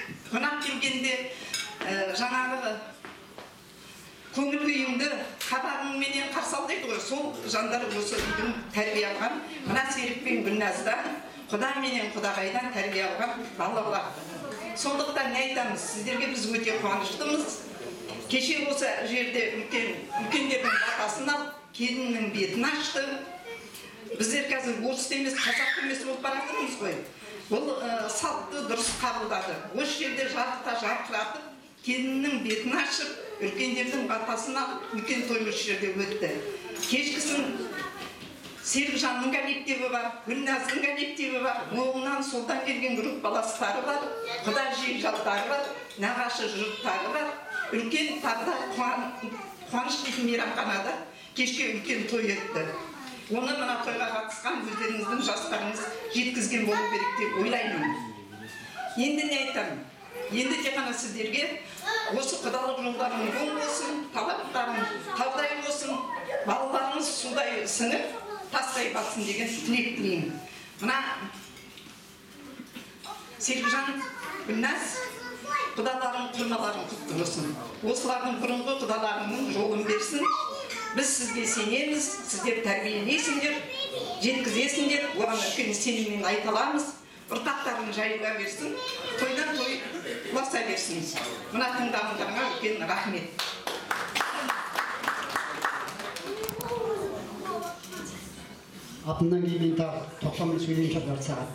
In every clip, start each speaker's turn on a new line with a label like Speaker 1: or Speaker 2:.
Speaker 1: қонақ келгенде жаңағы көңіл күйіңді қабағыңменен қарсы ал дейді ғой. Сол жандар осы үйдің тәрбие алған, мына Серік пен Гүлназдан, Құда менен Құдағайдан тәрбие алған балалар. Сондықтан не айтамыз? Сіздерге біз өте қуаныштымыз. Кеше осы жерде үлкендердің батасын алып, келіннің бетін ашты. Біздер қазір орыс емес, қазақ емес болып баратырмыз ғой. Бұл салтты дұрыс қабылдады. Осы жерде жарықта жарқыратып, келіннің бетін ашып, үлкендердің батасын алып, үлкен той осы жерде өтті. Кешкісін Серікжанның коллективі бар, Гүлназдың коллективі бар, оңынан солдан келген групп баластары бар, Құда жиенжалдары бар, нағашы жұрттары бар. Үлкен тарда қуаныш дейтін мейрамханада кешке үлкен той өтті. Оны мына тойға қатысқан өздеріңіздің жастарыңыз жеткізген болу керек деп ойлаймын. Енді не айтамын? Енді тек қана сіздерге осы құдалық жолдарың оң болсын, талаптарың таудай болсын, балаларыңыз судай сіңіп, тастай батсын деген тілек тілеймін. Мына Серікжан, Гүлназ, құдаларың, құрмаларың құтты болсын. Осылардың бұрынғы құдаларыңның жолын берсін. Біз сізге сенеміз, сіздер тәрбиелейсіңдер, жеткізесіңдер, оған үлкен сеніммен айталамыз. Ұрпақтарың жайыла берсін, тойдан той ұласа берсін. Мына тыңдағандарыңа үлкен рахмет.
Speaker 2: Атымнан кейін тағы 90 сөйлейін жарты сағат.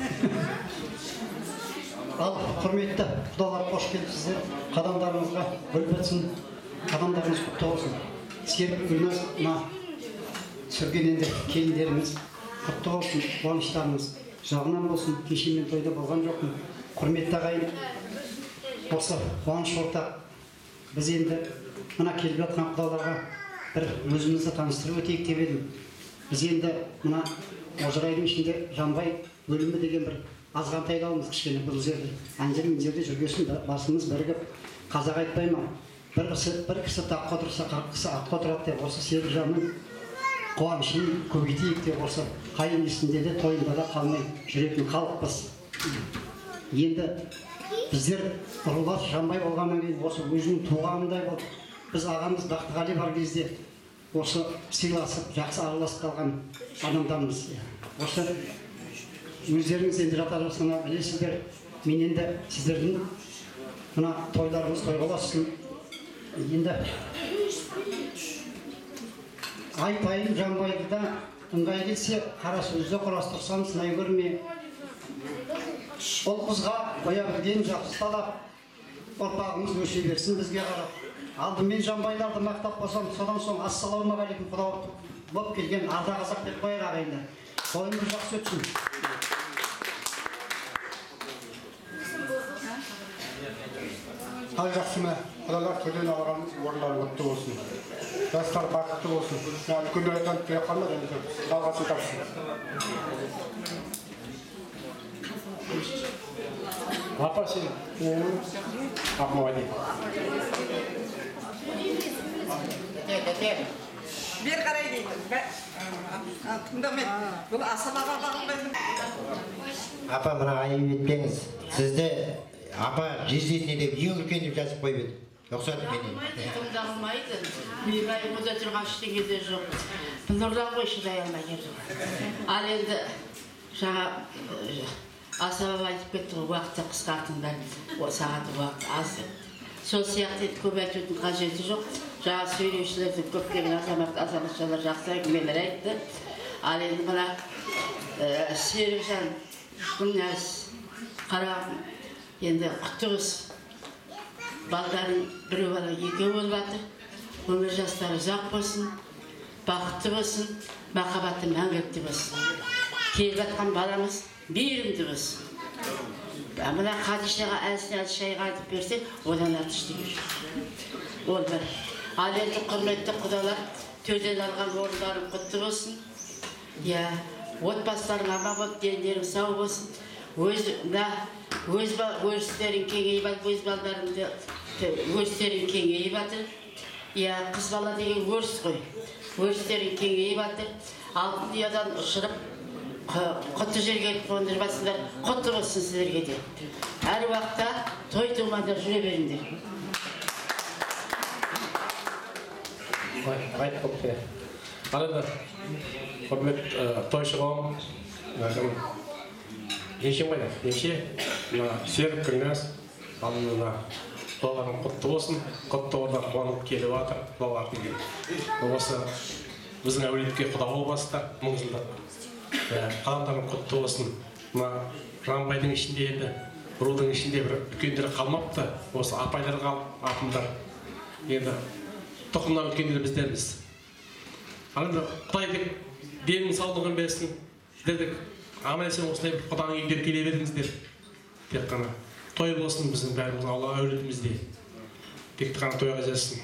Speaker 2: Ал құрметті құдалар, қош келіпсіздер. Қадамдарыңызға гүл бітсін, қадамдарыңыз құтты болсын. Серік, Гүлназ, мына түсірген енді келіндеріңіз құтты болсын, қуаныштарыңыз жағынан болсын. Кеше мен тойда болған жоқпын. Құрметті ағайын, осы қуаныш ортақ. Біз енді мына келіп жатқан құдаларға бір өзімізді таныстырып өтейік деп едім. Біз енді мына Ожырайдың ішінде Жанбай өлімі деген бір азғантайдауымыз кішкене бұл жерде. Әнжер мен жерде жүргесін басымыз бірігіп, қазақ айтпай ма? Бір кісі таққа отырса, 40 кісі атқа отырады деп, осы Серікжанның қуанышын көбейтейік деп, осы қайын есінде де тойында да қалмай жүретін халықпыз. Енді біздер рулас Жанбай болғаннан кейін осы өзінің туғанындай болып, біз ағамыз Бақтығали бар кезде осы сыйласып, жақсы араласып қалған адамдармыз. Осы өздеріңіз енді жатарысына білесіздер, мен енді сіздердің мына тойларыңыз тойға болсын. Енді айтайын Жанбайды да ыңғай келсе, қара сөзді құрастырсам сынай көрме. Ол қызға қоя білген жақсы талап, ұрпағымыз өсе берсін бізге қарап. Алдымен Жанбайларды мақтап қосам, содан соң ассалаумағалейкум құда болып келген арда қазақ деп қояр ағайындар. Тойымыз жақсы өтсін.
Speaker 3: Ал жақсы ма? Құдалар төлен алған орындары құтты болсын. Жастар бақытты болсын. Үлкендер айтқан келе қалмады енді жалғасын тапсын. Апа сен Ақмағали.
Speaker 1: Бер қарай дейді. Тыңдамет. Бұл асабаға бағынбайды.
Speaker 4: Апа, мына айып етпеңіз. Сізді апа жездесіне деп ең үлкен деп жазып қойып еді. Рұқсат менен.
Speaker 5: Тыңдалмайды. Мен айыбыда тұрған ештеңе де жоқ. Нұрлан ғой шыдай алмай жоқ. Ал енді жаңа асаба айтып кетті ғой, уақытты қысқартыңдар, сағаты уақыт аз. Сол сияқты көп айтудың қажеті жоқ. Жаңа сөйлеушілерді көптеген азаматшалар жақсы әңгімелер айтты. Ал енді мына Серікжан, Гүлназ, қарағым, енді құтты болсын. Балдарын біреу бала екеу болып жатыр. Өмір жастары ұзақ болсын, бақытты болсын, махаббаты мәңгілікті болсын. Келіп жатқан баламыз мейірімді болсын. Мына Хадишаға әлсін шайға айтып берсе, одан артық ештеңе жоқ. Ол бір. Ал енді құрметті құдалар, төден алған орындарың құтты болсын. Отбасыларың аман болып, дендерің сау болсын. Өрістерің кеңейіп жатыр, өз балдарыңды өрістерің кеңейіп жатыр. Қыз бала деген өріс қой. Өрістерің кеңейіп жатыр. Алтын ұядан ұшырып, құтты жерге қондырып жатсыңдар. Құтты болсын сіздерге де. Әр уақытта думада жүре беріңдер.
Speaker 6: Айт көпке. Арада құрмет тойшы қауым, еншем қайда? Енше, серік күнәс, алынына долларын құтты болсын, құтты орда қуанып келіп атыр, доллардың келіп. Осы біздің әулетке құда ол бастар, мың жылдық. Адамдардың құтты болсын. Жанбайдың ішінде енді, рудың ішінде бір үлкендері қалмапты. Осы апайлар қалып, апымдар. Енді тұқымнан үлкендері біздерміз. Анда Құдай денің саулығын берсін дедік. Аман-есен осындай бір құданың үйінде келе беріңіздер. Тек қана той болсын біздің бәріміздің Алла әулетімізде. Тек қана тойға жассын.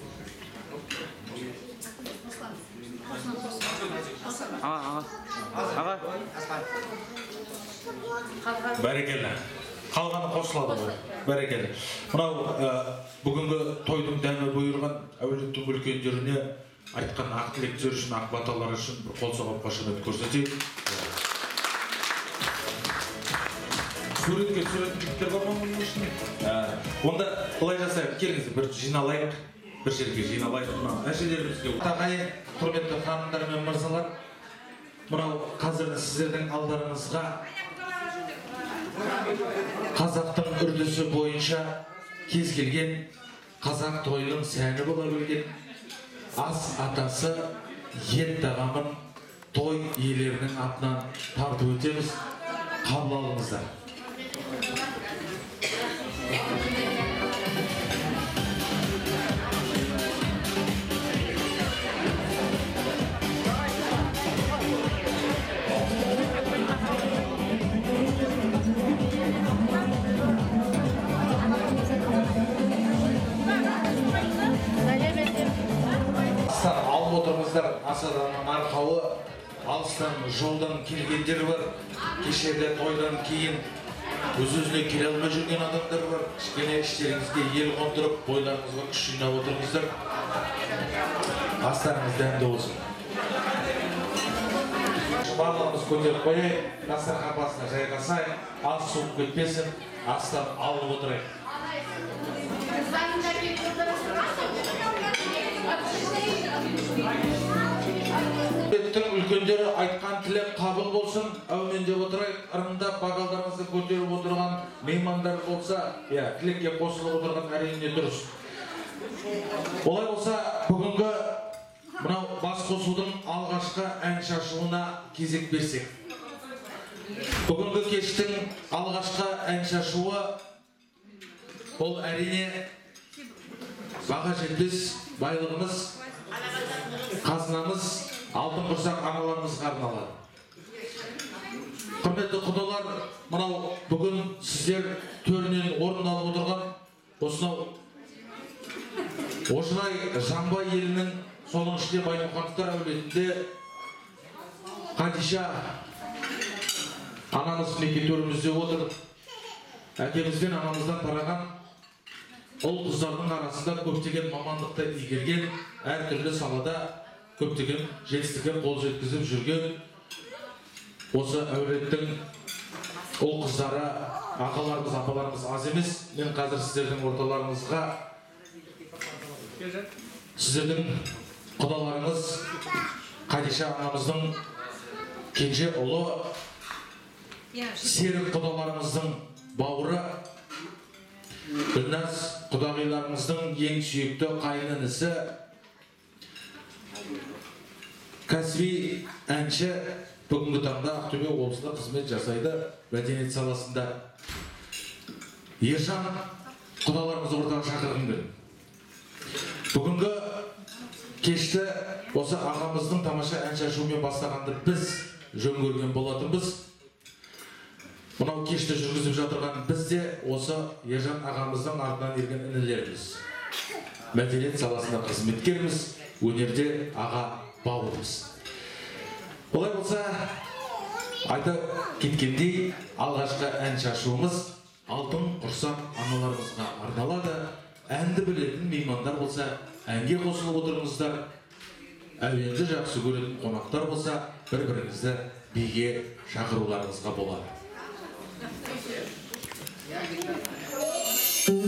Speaker 7: Бәрекелді. Қалғаны қосылады ғой. Бәрекелді. Мынау бүгінгі тойдың дәмі бұйырған әулеттің үлкендеріне айтқан ақ тілектер үшін, ақ баталар үшін бір қол соғып қошемет көрсетейік. Суреттіктер бар ма мұның ішінде? Онда былай жасайық, келіңіз бір жиналайық, бір жерге жиналайық. Әжелерімізге тағайын, құрметті ханымдар мен мырзалар, мынау қазір сіздердің алдарыңызға қазақтың үрдісі бойынша кез келген қазақ тойының сәні бола білген ас атасы ет тағамын той иелерінің атынан тартып өтеміз. Қабыл алыңыздар. Алып отырыңыздар, асаданның арқауы, алыстан жолдан келгендер бар, кешеде тойдан кейін өз-өзіне келе алмай жүрген адамдар бар. Кішкене іштеріңізге ел қондырып, бойларыңызға күш жинап отырыңыздар. Астарыңыз дәмді болсын. Барлығымыз көтеріп қойайық, дастархан басына жайғасайық, ас суып кетпесін, астан алып отырайық. Үлкендері айтқан тілек қабыл болсын, әумен деп отырайық. Ырымдап бағалдарыңызды көтеріп отырған меймандар болса, тілекке қосылып отырған әрине дұрыс. Олай болса, бүгінгі мынау бас қосудың алғашқы ән шашуына кезек берсек. Бүгінгі кештің алғашқы ән шашуы ол әрине баға жетпес байлығымыз, қазынамыз, алтын құрсақ аналарымызға арналады. Құрметті құдалар, мынау бүгін сіздер төрінен орын алып отырған осынау Ожырай Жанбай елінің соның ішінде Баймұхановтар әулетінде Қадиша анамыз мінекей төрімізде отыр. Әкемізден анамыздан тараған ұл қыздардың арасында көптеген мамандықты игерген, әртүрлі салада көптеген жетістікке қол жеткізіп жүрген осы әулеттің ұл қыздары, ағаларымыз, апаларымыз аз емес. Мен қазір сіздердің орталарыңызға сіздердің құдаларыңыз Қадиша анамыздың кенже ұлы, Серік құдаларымыздың бауыры, Гүлназ құдағиларымыздың ең сүйікті қайынінісі, кәсіби әнші, бүгінгі таңда Ақтөбе облысында қызмет жасайды, мәдениет саласында. Ержан құдаларымыз ортаға шақырғым келді. Бүгінгі кешті осы ағамыздың тамаша ән шашуымен бастағанды біз жөн көрген болатынбыз. Мынау кешті жүргізіп жатырған біз де осы Ержан ағамыздың артынан ерген інілеріміз. Мәдениет саласында қызметкеріміз, өнерде аға бауырымыз. Олай болса, айта кеткендей, алғашқы ән шашуымыз алтын құрсақ аналарымызға арналады. Әнді білетін меймандар болса, әнге қосылып отырыңыздар. Әуенді жақсы көретін қонақтар болса, бір-біріңізді биге шақыруларыңызға болады.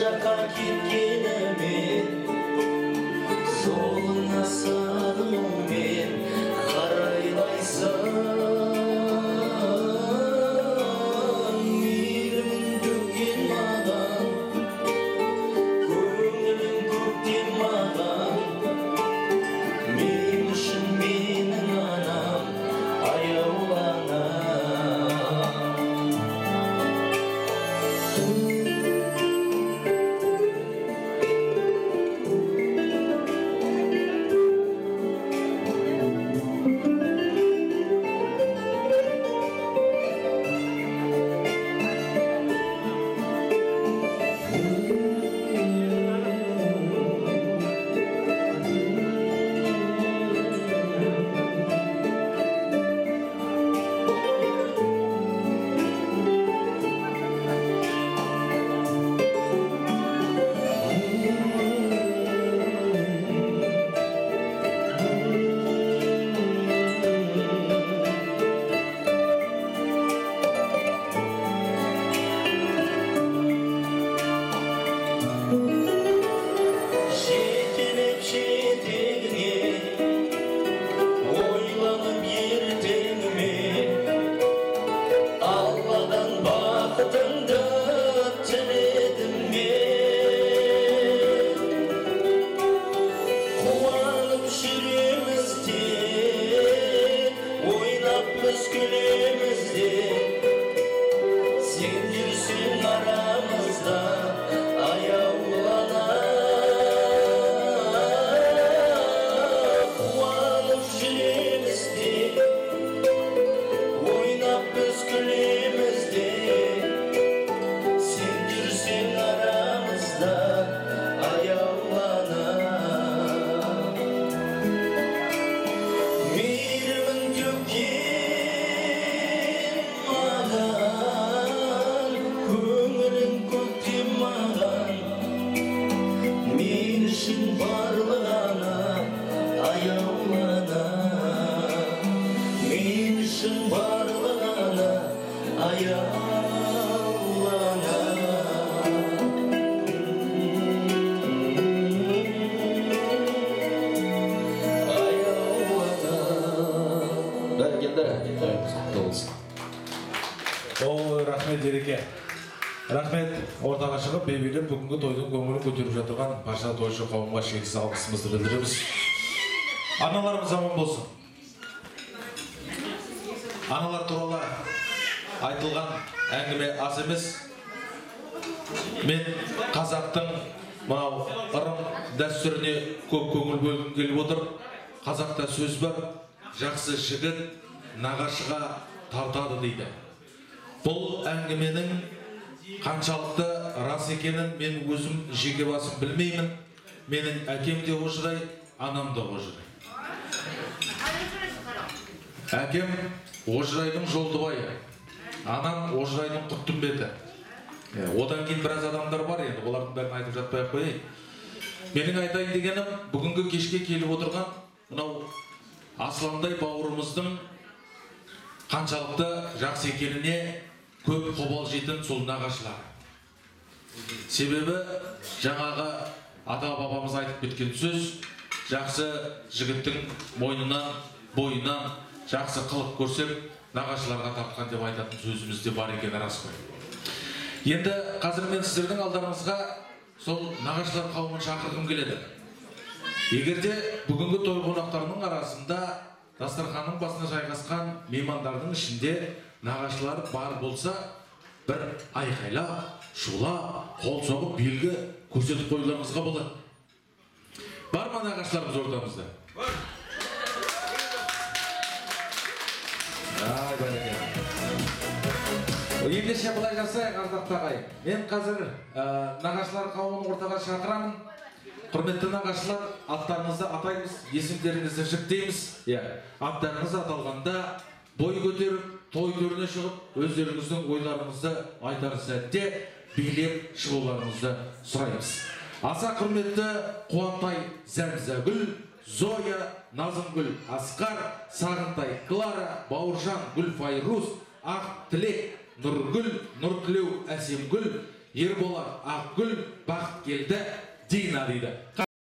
Speaker 8: жаққа кеткенімен жолыңа сағынумен қарайлайсың мейірімін төккен маған көңілін көктем маған мен үшін менің анам аяулана жетелеп жетегіне ойланып ертеңіме алладан бақытыңды тіледім мен қуанып жүреміз де ойнап біз күлеміз де сен жүрсең арамызда аяулана қуанып жүреміз де ойнап біз күлеміз де сен жүрсең арамызда аяулана мейірімін төккен маған көңілін көктем маған мен үшін барлығына аяулана мен үшін барлығына аяулана
Speaker 7: бәрекелді құтты болсын. Ой, рахмет Ереке. Рахмет ортаға шығып бейбелеп бүгінгі тойдың көңілін көтеріп жатырған барша тойшы қауымға шексіз алғысымызды білдіреміз. Аналарымыз аман болсын. Аналар туралы айтылған әңгіме аз емес. Мен қазақтың мынау ырым дәстүріне көп көңіл бөлгім келіп отыр. Қазақта сөз бар, жақсы жігіт нағашыға тартады дейді. Бұл әңгіменің қаншалықты рас екенін мен өзім жеке басым білмеймін. Менің әкем де ожырай, анам да ожырай. Әкем ожырайдың Жолдыбайы, анам ожырайдың Құттымбеті. Одан кейін біраз адамдар бар енді, олардың бәрін айтып жатпай-ақ қояйын. Менің айтайын дегенім, бүгінгі кешке келіп отырған мынау Асландай бауырымыздың қаншалықты жақсы екеніне көп қобалжитын сол нағашылар. Себебі жаңағы ата-бабамыз айтып кеткен сөз, жақсы жігіттің мойнынан, бойынан жақсы қылық көрсек, нағашыларға тартқан деп айтатын сөзімізде бар екені рас қой. Енді қазір мен сіздердің алдарыңызға сол нағашылар қауымын шақырғым келеді. Егерде бүгінгі той қонақтарының арасында дастарханның басына жайғасқан меймандардың ішінде нағашылар бар болса, бір айқайла, шула, қол соғып белгі көрсетіп қоюларыңызға болады. Бар ма нағашыларымыз ортамызда? Ай, бәрекелді. Ендеше былай жасайық, ардақты ағайын. Мен қазір нағашылар қауымын ортаға шақырамын. Құрметті нағашылар, аттарыңызды атаймыз, есімдеріңізді жіктейміз. Аттарыңыз аталғанда бой көтеріп, той төріне шығып, өздеріңіздің ойларыңызды айтар сәтте билеп шығуларыңызды сұраймыз. Аса құрметті Қуантай Зәмзәгүл, Зоя Назымгүл Асқар, Сағынтай Клара, Бауыржан Гүлфайрус, Ақ Тілек Нұргүл, Нұртілеу Әсемгүл, Ерболат Ақгүл, Бақыт келді, Дина дейді.